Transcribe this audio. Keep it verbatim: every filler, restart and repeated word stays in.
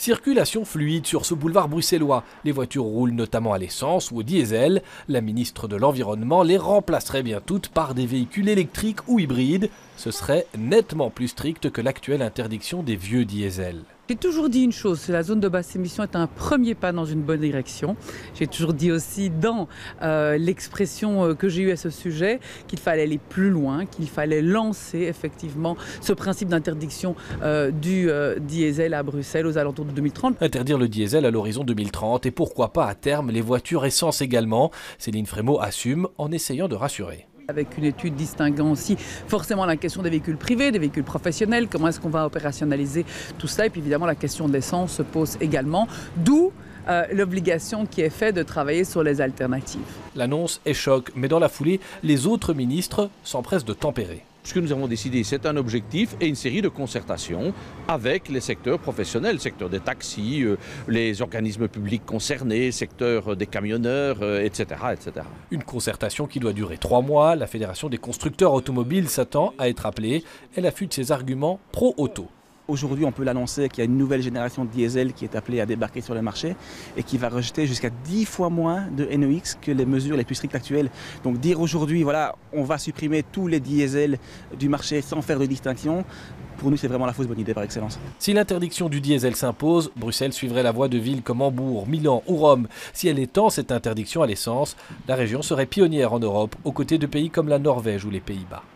Circulation fluide sur ce boulevard bruxellois. Les voitures roulent notamment à l'essence ou au diesel. La ministre de l'Environnement les remplacerait bien toutes par des véhicules électriques ou hybrides. Ce serait nettement plus strict que l'actuelle interdiction des vieux diesels. J'ai toujours dit une chose, la zone de basse émission est un premier pas dans une bonne direction. J'ai toujours dit aussi dans euh, l'expression que j'ai eue à ce sujet qu'il fallait aller plus loin, qu'il fallait lancer effectivement ce principe d'interdiction euh, du euh, diesel à Bruxelles aux alentours de deux mille trente. Interdire le diesel à l'horizon deux mille trente et pourquoi pas à terme les voitures essence également. Céline Frémaux assume en essayant de rassurer. Avec une étude distinguant aussi forcément la question des véhicules privés, des véhicules professionnels, comment est-ce qu'on va opérationnaliser tout ça. Et puis évidemment la question de l'essence se pose également, d'où euh, l'obligation qui est faite de travailler sur les alternatives. L'annonce est choc, mais dans la foulée, les autres ministres s'empressent de tempérer. Ce que nous avons décidé, c'est un objectif et une série de concertations avec les secteurs professionnels, le secteur des taxis, euh, les organismes publics concernés, le secteur des camionneurs, euh, et cetera, et cetera. Une concertation qui doit durer trois mois. La Fédération des constructeurs automobiles s'attend à être appelée. Elle affûte ses arguments pro-auto. Aujourd'hui, on peut l'annoncer qu'il y a une nouvelle génération de diesel qui est appelée à débarquer sur le marché et qui va rejeter jusqu'à dix fois moins de N O X que les mesures les plus strictes actuelles. Donc dire aujourd'hui, voilà, on va supprimer tous les diesels du marché sans faire de distinction, pour nous, c'est vraiment la fausse bonne idée par excellence. Si l'interdiction du diesel s'impose, Bruxelles suivrait la voie de villes comme Hambourg, Milan ou Rome. Si elle étend cette interdiction à l'essence, la région serait pionnière en Europe, aux côtés de pays comme la Norvège ou les Pays-Bas.